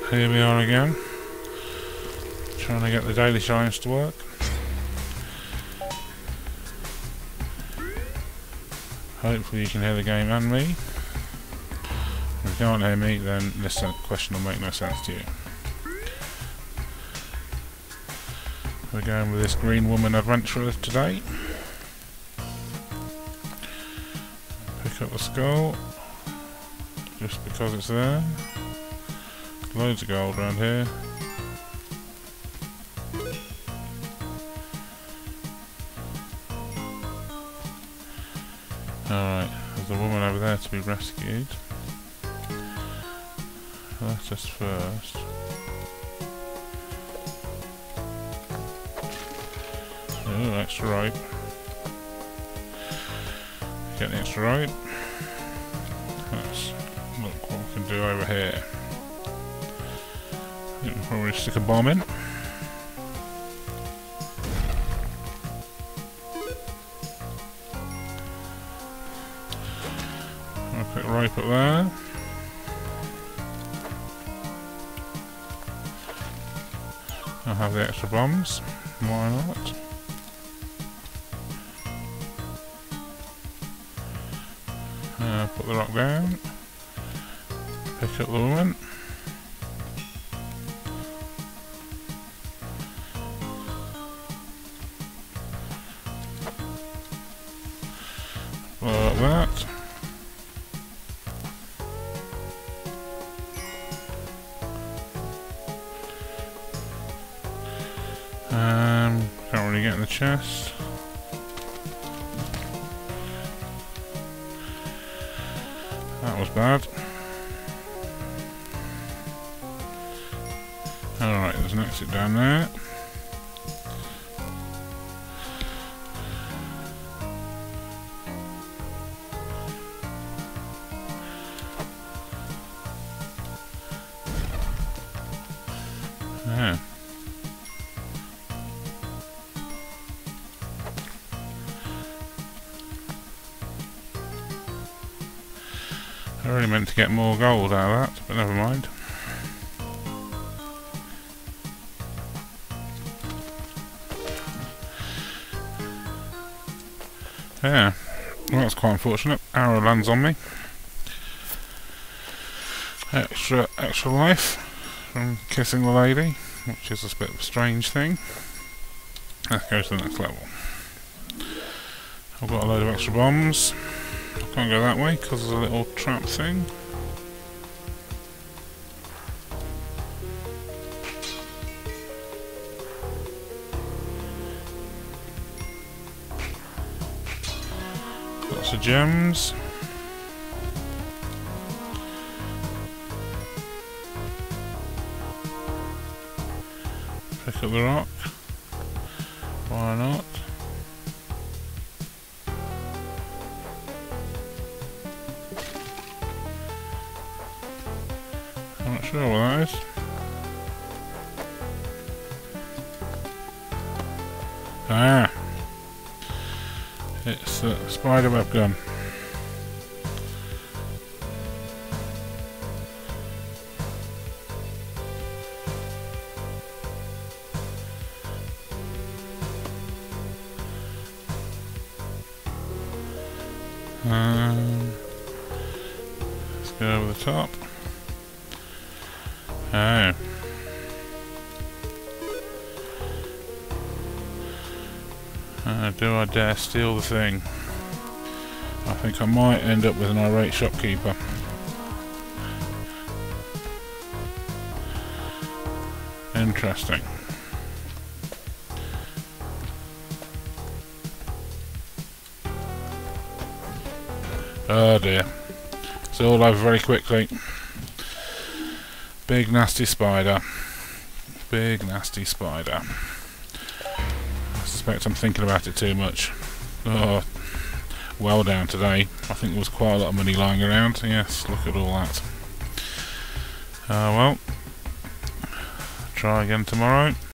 here we are again, trying to get the daily challenge to work. Hopefully you can hear the game and me. If you can't hear me, then this question will make no sense to you. We're going with this green woman adventurer today. Pick up the skull, just because it's there. Loads of gold around here. Alright, there's a woman over there to be rescued. Let us first. Oh, extra rope. Get the extra rope. Let's look what we can do over here. We can probably stick a bomb in. I'll put rope up there. I'll have the extra bombs. Why not? Put the rock down. Pick up the woman. Blow up that. Can't really get in the chest. That was bad. Alright, there's an exit down there. Yeah. I really meant to get more gold out of that, but never mind. Yeah, well, that's quite unfortunate. Arrow lands on me. Extra life from kissing the lady, which is a bit of a strange thing. Let's go to the next level. I've got a load of extra bombs. I can't go that way because there's a little trap thing. Lots of gems. Pick up the rock. Why not? I'm not sure what that is. Ah! It's a spider web gun. Let's go over the top. Oh. Do I dare steal the thing? I think I might end up with an irate shopkeeper. Interesting. Oh dear. It's all over very quickly. Big nasty spider. Big nasty spider. I suspect I'm thinking about it too much. Oh, well down today. I think there was quite a lot of money lying around. Yes, look at all that. Well, try again tomorrow.